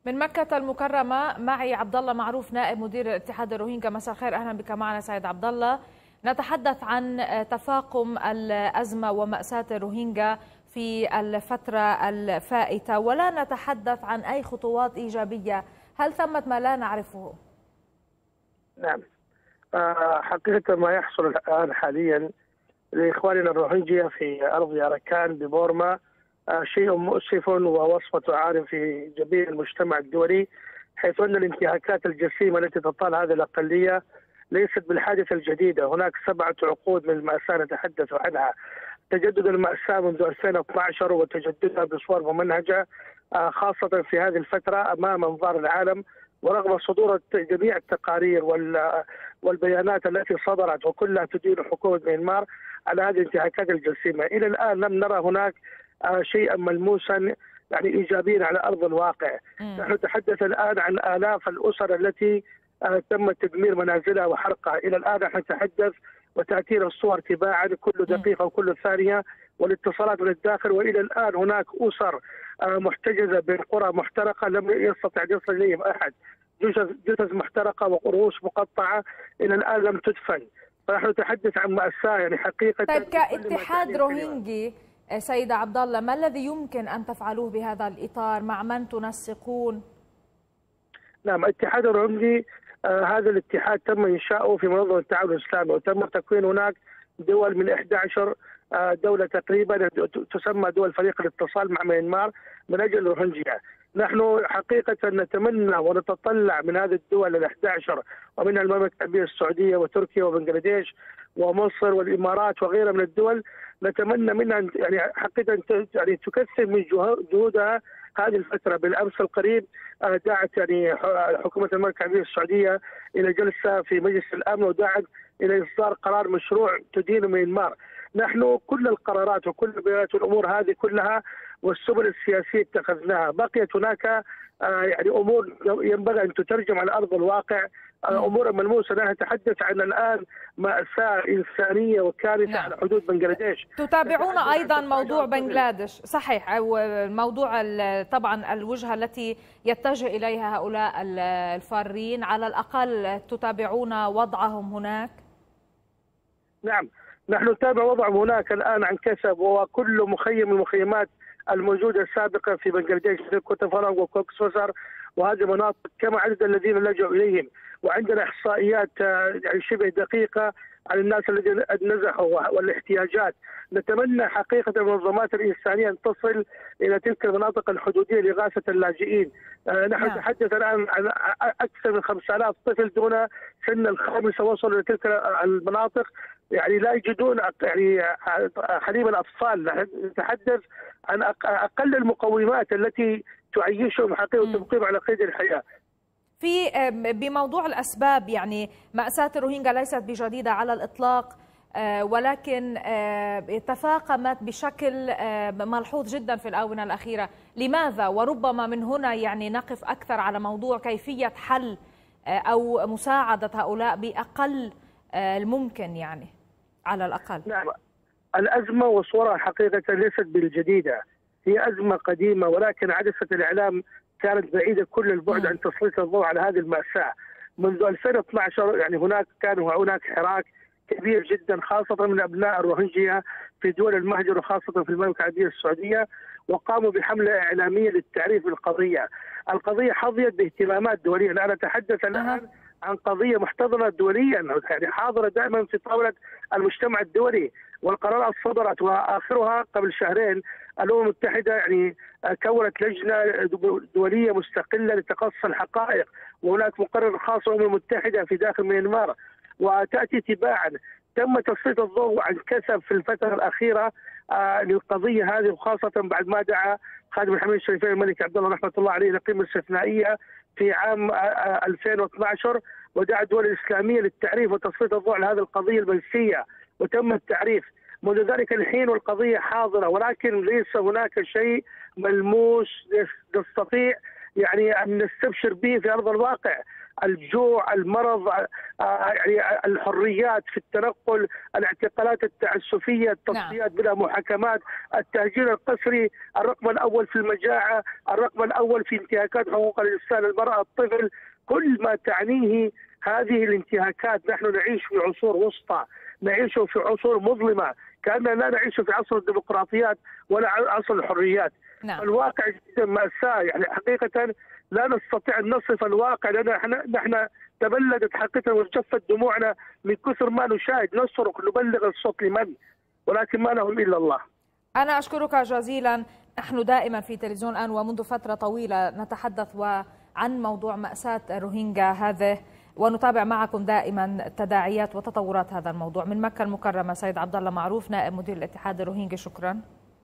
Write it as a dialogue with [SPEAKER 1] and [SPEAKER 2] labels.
[SPEAKER 1] من مكة المكرمة معي عبد الله معروف نائب مدير اتحاد الروهينجا. مساء الخير، اهلا بك معنا سيد عبد الله. نتحدث عن تفاقم الأزمة ومأساة الروهينجا في الفترة الفائتة، ولا نتحدث عن أي خطوات إيجابية. هل ثمة ما لا نعرفه؟
[SPEAKER 2] نعم، حقيقة ما يحصل الآن حاليا لإخواننا الروهينجيا في أرض أراكان ببورما شيء مؤسف ووصمة عار في جميع المجتمع الدولي، حيث أن الانتهاكات الجسيمة التي تطال هذه الأقلية ليست بالحادثة الجديدة. هناك 7 عقود من المأساة نتحدث عنها، تجدد المأساة منذ 2012 وتجددها بصور ممنهجة خاصة في هذه الفترة أمام أنظار العالم، ورغم صدور جميع التقارير والبيانات التي صدرت وكلها تدين حكومة ميانمار على هذه الانتهاكات الجسيمة. إلى الآن لم نرى هناك شيئا ملموسا يعني إيجابيا على أرض الواقع. نحن نتحدث الآن عن آلاف الأسر التي تم تدمير منازلها وحرقها. إلى الآن نحن نتحدث وتأتينا الصور تباعا كل دقيقة وكل ثانية والاتصالات من الداخل، وإلى الآن هناك أسر محتجزة بين قرى محترقة لم يستطع أن يصل إليهم أحد، جثث محترقة ورؤوس مقطعة إلى الآن لم تدفن. فنحن نتحدث عن مأساة يعني حقيقة.
[SPEAKER 1] طيب، كاتحاد روهينجي سيد عبد الله، ما الذي يمكن أن تفعلوه بهذا الإطار؟ مع من تنسقون؟
[SPEAKER 2] نعم، اتحاد الروهينجي هذا الاتحاد تم إنشاؤه في منظمة التعاون الإسلامي، وتم تكوين هناك دول من 11 دولة تقريبا تسمى دول فريق الاتصال مع ميانمار من أجل الروهينجيا. نحن حقيقة نتمنى ونتطلع من هذه الدول ال11 ومنها المملكة العربية السعودية وتركيا وبنغلاديش ومصر والإمارات وغيرها من الدول، نتمنى منها يعني حقيقة يعني تكثر من جهودها هذه الفترة. بالأمس القريب دعت يعني حكومة المملكة العربية السعودية إلى جلسة في مجلس الأمن، ودعت إلى إصدار قرار مشروع تدين ميانمار. نحن كل القرارات وكل بيانات الأمور هذه كلها والسبل السياسية اتخذناها، بقيت هناك يعني أمور ينبغي أن تترجم على أرض الواقع، أمور ملموسة. نحن نتحدث عن الآن مأساة إنسانية وكارثة على حدود بنغلاديش.
[SPEAKER 1] تتابعون أيضا موضوع بنغلاديش، صحيح، موضوع طبعا الوجهة التي يتجه إليها هؤلاء الفارين، على الأقل تتابعون وضعهم هناك؟
[SPEAKER 2] نعم، نحن نتابع وضعهم هناك الآن عن كسب، وكل مخيم من المخيمات الموجودة سابقا في بنغلاديش مثل كوتافارانغ وكوكس بازار وهذه المناطق كما عدد الذين لجأوا إليهم، وعندنا إحصائيات يعني شبه دقيقة عن الناس الذين نزحوا والاحتياجات. نتمنى حقيقة المنظمات الإنسانية أن تصل إلى تلك المناطق الحدودية لإغاثة اللاجئين. نحن نتحدث الآن عن أكثر من 5000 طفل دون سن الخامسة وصلوا إلى تلك المناطق، يعني لا يجدون يعني حليب الأطفال. نتحدث عن أقل المقومات التي تعيشهم حقيقة وتبقيهم على قيد الحياة.
[SPEAKER 1] بموضوع الأسباب، يعني مأساة الروهينجا ليست بجديدة على الإطلاق، ولكن تفاقمت بشكل ملحوظ جدا في الآونة الأخيرة. لماذا؟ وربما من هنا يعني نقف أكثر على موضوع كيفية حل أو مساعدة هؤلاء بأقل الممكن، يعني على الأقل.
[SPEAKER 2] نعم، الأزمة وصورها حقيقة ليست بالجديدة، هي أزمة قديمة، ولكن عدسة الإعلام كانت بعيدة كل البعد عن تسليط الضوء على هذه المأساة. منذ 2012 يعني هناك حراك كبير جدا خاصة من أبناء الروهينجيا في دول المهجر وخاصة في المملكة العربية السعودية، وقاموا بحملة إعلامية للتعريف بالقضية. القضية حظيت باهتمامات دولية. أنا أتحدث الآن عن قضية محتضنة دوليا، يعني حاضرة دائما في طاولة المجتمع الدولي، والقرارات صدرت وآخرها قبل شهرين الأمم المتحدة يعني كونت لجنة دولية مستقلة لتقصي الحقائق، وهناك مقرر خاص للأمم المتحدة في داخل ميانمار. وتأتي تباعا تم تسليط الضوء عن كسب في الفترة الأخيرة للقضية هذه، وخاصة بعد ما دعا خادم الحرمين الشريفين الملك عبد الله رحمة الله عليه لقمة استثنائية في عام 2012، ودعا الدول الإسلامية للتعريف وتسليط الضوء على هذه القضية المنسية، وتم التعريف منذ ذلك الحين والقضية حاضرة، ولكن ليس هناك شيء ملموس نستطيع يعني أن نستبشر به في أرض الواقع. الجوع، المرض، يعني الحريات في التنقل، الاعتقالات التعسفيه، التصفيات بلا محاكمات، التهجير القسري، الرقم الاول في المجاعه، الرقم الاول في انتهاكات حقوق الانسان، المراه، الطفل، كل ما تعنيه هذه الانتهاكات. نحن نعيش في عصور وسطى، نعيش في عصور مظلمه، كأننا لا نعيش في عصر الديمقراطيات ولا عصر الحريات.
[SPEAKER 1] نعم.
[SPEAKER 2] الواقع جدا مأساة، يعني حقيقة لا نستطيع أن نصف الواقع، لأن نحن تبلدت حقيقة وجفت دموعنا من كثر ما نشاهد، نصرخ، نبلغ الصوت لمن، ولكن ما لهم إلا الله.
[SPEAKER 1] أنا أشكرك جزيلا. نحن دائما في تلفزيون الآن ومنذ فترة طويلة نتحدث عن موضوع مأساة الروهينجا هذا، ونتابع معكم دائما تداعيات وتطورات هذا الموضوع. من مكة المكرمة سيد عبد الله معروف، نائب مدير الاتحاد الروهينجي، شكرا.